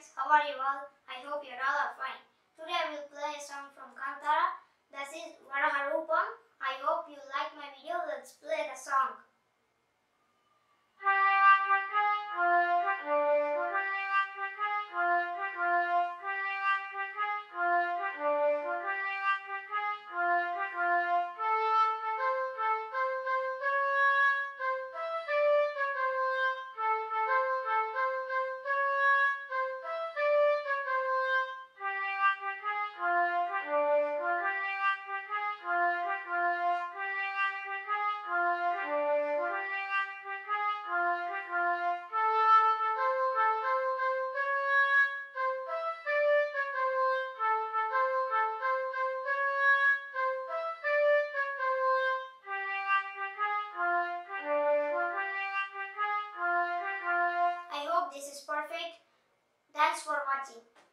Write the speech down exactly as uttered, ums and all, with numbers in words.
friends, how are you all? I hope you all are fine. Today I will play a song from Kantara. This is Varaha roopam. I hope you like my video. Let's play the song. I hope this is perfect. Thanks for watching.